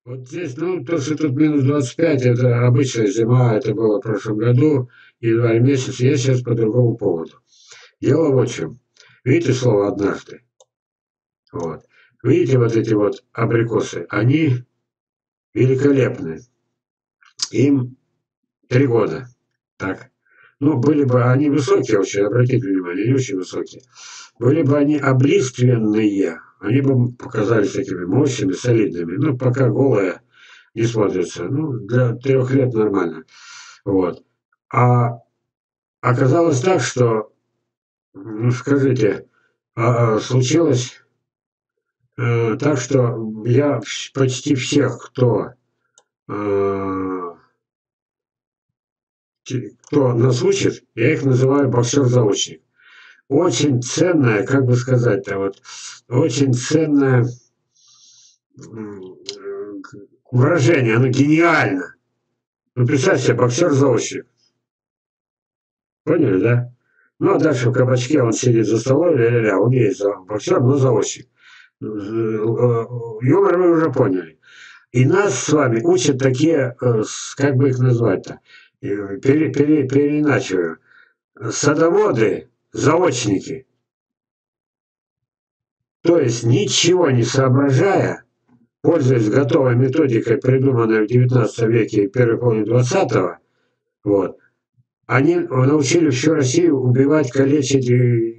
Вот здесь, ну, то, что тут -25, это обычная зима, это было в прошлом году, январь месяц, я сейчас по другому поводу. Дело вот в чем. Видите слово «однажды»? Вот. Видите вот эти вот абрикосы? Они великолепны. Им 3 года. Так. Ну, были бы они высокие очень, обратите внимание, не очень высокие. Были бы они облиственные, они бы показались такими мощными, солидными. Ну, пока голая не смотрится. Ну, для 3 лет нормально. Вот. А оказалось так, что, ну, скажите, случилось так, что я почти всех, э, кто нас учит, я их называю боксер-заочник. Очень ценное, как бы сказать-то, вот, очень ценное выражение, оно гениально. Ну, представьте себе, боксер-заочник. Поняли, да? Ну, а дальше в кабачке он сидит за столом, ля-ля-ля, он есть боксер, но заочник. Юмор вы уже поняли. И нас с вами учат такие, как бы их назвать-то, переиначиваю, садоводы, заочники. То есть, ничего не соображая, пользуясь готовой методикой, придуманной в XIX веке и первой половине XX, вот, они научили всю Россию убивать, калечить,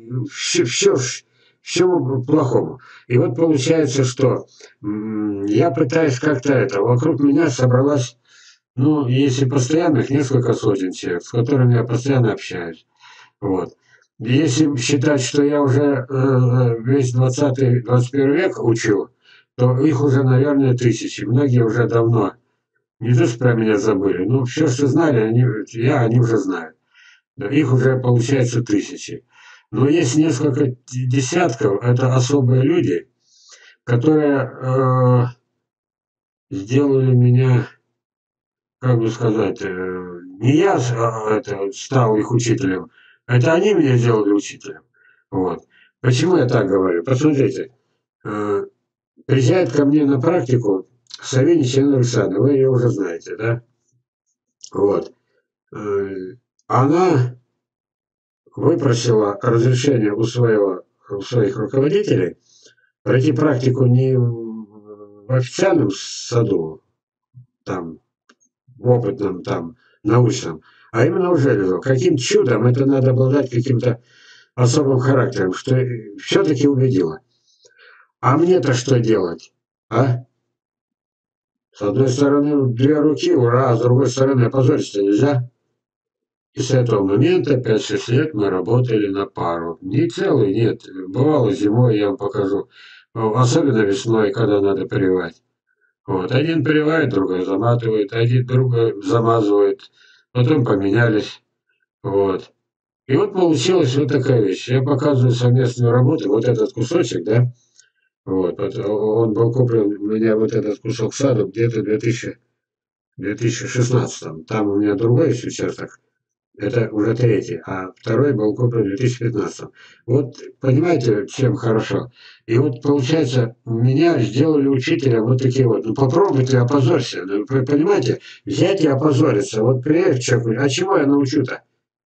всему плохому. И вот получается, что я пытаюсь как-то это, вокруг меня собралась, ну, если постоянных, несколько сотен человек, с которыми я постоянно общаюсь. Вот. Если считать, что я уже весь 20-21 век учу, то их уже, наверное, тысячи. Многие уже давно не то, что про меня забыли, но все, что знали, они уже знают. Да, их уже получается тысячи. Но есть несколько десятков, это особые люди, которые сделали меня, как бы сказать, не я это, стал их учителем, это они меня сделали учителем. Вот. Почему я так говорю? Посмотрите, э, приезжает ко мне на практику Савинич Инна Александровна, вы ее уже знаете, да? Вот. Э, Она выпросила разрешение у своих руководителей пройти практику не в официальном саду, там, в опытном, там, научном, а именно в железо. Каким чудом это надо обладать каким-то особым характером, что все-таки убедила. А мне-то что делать? А? С одной стороны, 2 руки, ура, а с другой стороны, опозориться нельзя. И с этого момента 5-6 лет мы работали на пару. Не целый, нет. Бывало зимой, я вам покажу. Особенно весной, когда надо прививать. Вот. Один прививает, другой заматывает, один другой замазывает. Потом поменялись. Вот. И вот получилась вот такая вещь. Я показываю совместную работу, вот этот кусочек, да, вот он был куплен у меня, вот этот кусок сада, где-то в 2016. Там у меня другой сейчас так. Это уже третий, а второй был куплен в 2015. Вот понимаете, чем хорошо? И вот получается, меня сделали учителем вот такие вот. Ну попробуйте, опозорься. Ну, вы понимаете, взять и опозориться. Вот приедет человек, а чему я научу-то?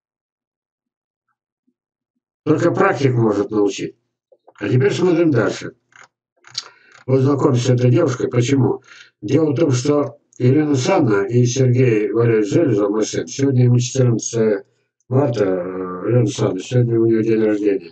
Только практик может научить. А теперь смотрим дальше. Вот знакомься с этой девушкой. Почему? Дело в том, что Елена Санна и Сергей Валерьевич Железов, мой сын, сегодня ему 14 марта, Елена Санна, сегодня у нее день рождения.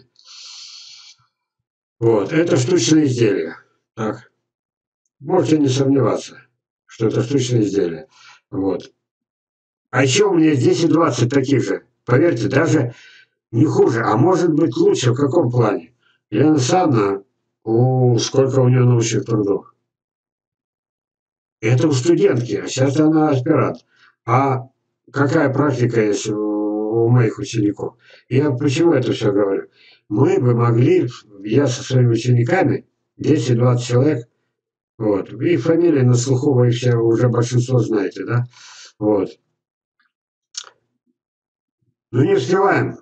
Вот, это штучное изделие. Так, можете не сомневаться, что это штучное изделие. Вот. А еще у меня здесь и 20 таких же. Поверьте, даже не хуже, а может быть лучше. В каком плане? Елена Санна, сколько у нее научных трудов. Это у студентки, а сейчас она аспирант. А какая практика есть у моих учеников? Я почему это все говорю? Мы бы могли, я со своими учениками, 10-20 человек, вот, и фамилии на слуху вы все уже большинство знаете, да? Вот. Ну не успеваем,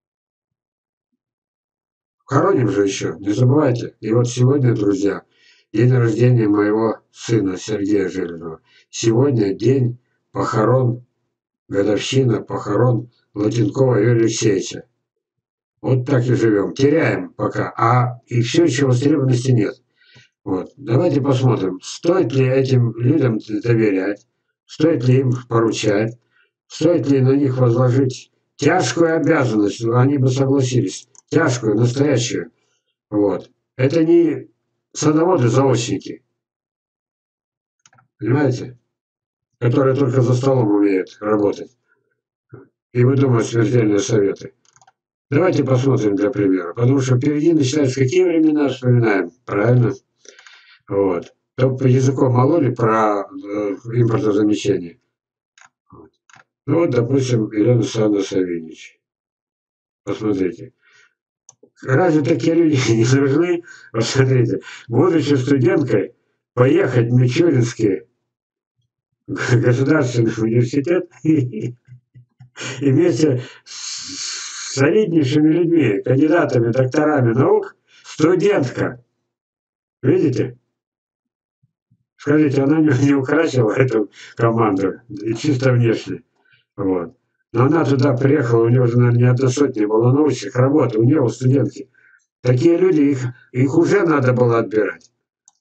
хороним же еще, не забывайте. И вот сегодня, друзья, День рождения моего сына Сергея Железова. Сегодня день похорон, годовщина похорон Латинкова Юрия Алексеевича. Вот так и живем. Теряем пока, и все еще востребованности нет. Вот. Давайте посмотрим, стоит ли этим людям доверять, стоит ли им поручать, стоит ли на них возложить тяжкую обязанность, они бы согласились, тяжкую, настоящую. Вот. Это не садоводы-заочники, понимаете, которые только за столом умеют работать и выдумывать смертельные советы. Давайте посмотрим для примера, потому что впереди начинаются какие времена вспоминаем, правильно? Вот. То по языком мололи про импортозамещение. Вот. Ну вот, допустим, Елена Александровна Савинич. Посмотрите. Разве такие люди не нужны? Посмотрите, будучи студенткой, поехать в Мичуринский государственный университет и вместе с солиднейшими людьми, кандидатами, докторами наук, студентка. Видите? Скажите, она не украсила эту команду, чисто внешне. Вот. Но она туда приехала, у нее уже, наверное, не одна сотня было научных работ, у нее, у студентки. Такие люди, их уже надо было отбирать.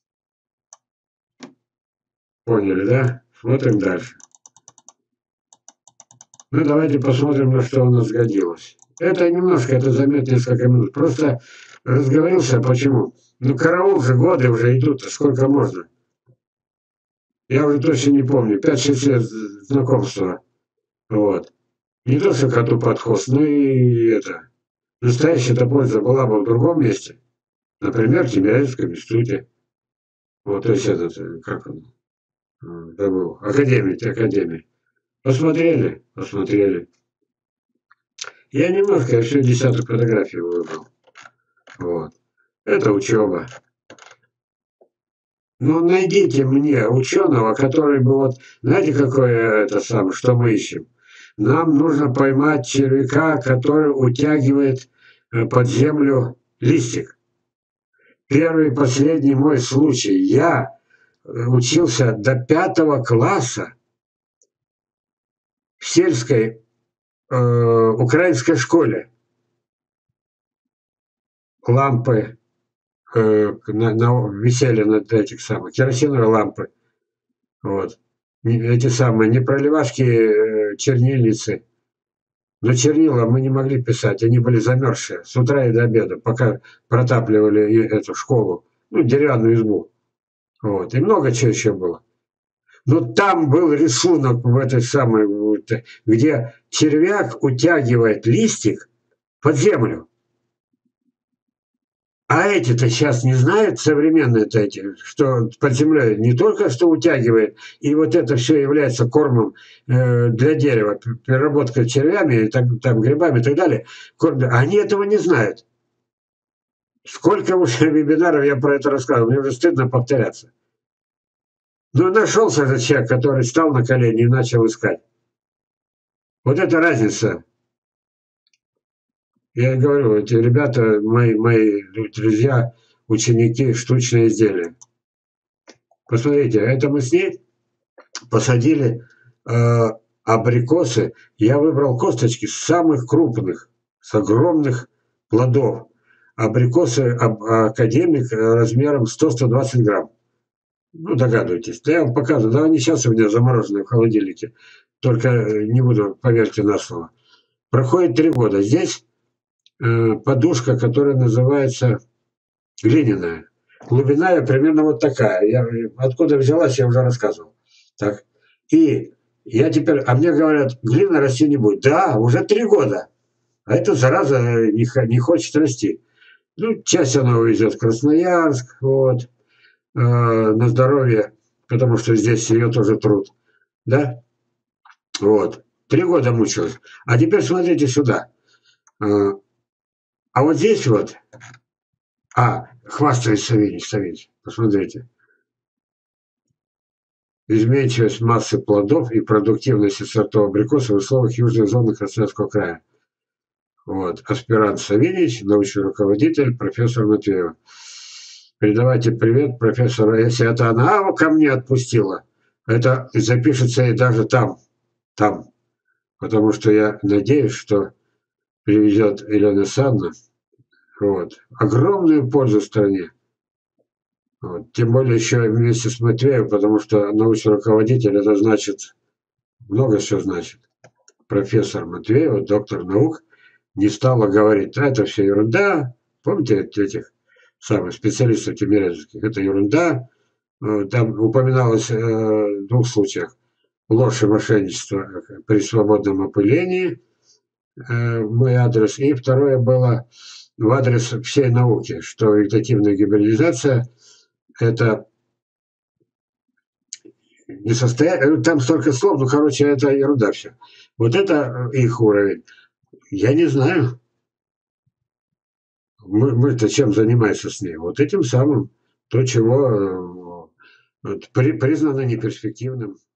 Поняли, да? Смотрим дальше. Ну, давайте посмотрим, на что у нас сгодилось. Это немножко, это займет несколько минут. Просто разговорился, почему? Ну, караул же, годы уже идут, сколько можно. Я уже точно не помню, 5-6 лет знакомства. Вот. Не то, что коту под хвост, но и это. Настоящая-то польза была бы в другом месте. Например, в Тимирязевском институте. Вот, то есть этот, как он, забыл, академия. Посмотрели? Посмотрели. Я немножко, я всего десяток фотографий выбрал. Вот. Это учеба. Ну, найдите мне ученого, который бы вот, знаете, какое это самое, что мы ищем? Нам нужно поймать червяка, который утягивает под землю листик. Первый и последний мой случай. Я учился до 5 класса в сельской украинской школе. Лампы висели над этих самых, керосиновые лампы. Вот. Эти самые, не проливашки, чернильницы. Но чернила мы не могли писать, они были замерзшие с утра и до обеда, пока протапливали эту школу, ну, деревянную избу. Вот. И много чего еще было. Но там был рисунок в этой самой, вот, где червяк утягивает листик под землю. А эти-то сейчас не знают, современные-то эти, что под землей не только что утягивает, и вот это все является кормом для дерева, переработка червями, там, грибами и так далее. Они этого не знают. Сколько уже вебинаров я про это рассказывал, мне уже стыдно повторяться. Но нашелся же человек, который встал на колени и начал искать. Вот это разница. Я говорю, эти ребята, мои друзья, ученики, штучные изделия. Посмотрите, это мы с ней посадили абрикосы. Я выбрал косточки самых крупных, с огромных плодов. Абрикосы академик размером 100-120 грамм. Ну, догадывайтесь. Да я вам показываю. Да, они сейчас у меня замороженные в холодильнике. Только не буду, поверьте на слово. Проходит 3 года. Здесь подушка, которая называется глиняная. Глубина ее примерно вот такая. Откуда взялась, я уже рассказывал. Так. И я теперь, а мне говорят, глина расти не будет. Да, уже 3 года. А эта зараза не хочет расти. Ну, часть она увезет в Красноярск, вот, на здоровье, потому что здесь ее тоже труд. Да? Вот. 3 года мучилась. А теперь смотрите сюда. А вот здесь вот, хвастается Савинич, посмотрите. Изменчивость массы плодов и продуктивности сортов абрикоса в условиях южной зоны Красноярского края. Вот. Аспирант Савинич, научный руководитель, профессор Матвеева. Передавайте привет профессору. Если это она ко мне отпустила, это запишется и даже там. Потому что я надеюсь, что привезет Елена Санна вот, огромную пользу стране. Вот. Тем более еще вместе с Матвеем, потому что научный руководитель это значит, много что значит. Профессор Матвеев, доктор наук, не стала говорить, а это все ерунда. Помните этих самых специалистов тимирязевских? Это ерунда. Там упоминалось в двух случаях ложь и мошенничество при свободном опылении, мой адрес. И второе было в адрес всей науки, что вегетативная гибридизация это не состояние, там столько слов, ну, короче, это ерунда все. Вот это их уровень. Я не знаю. Мы-то чем занимаемся с ней? Вот этим самым. То, чего признано неперспективным.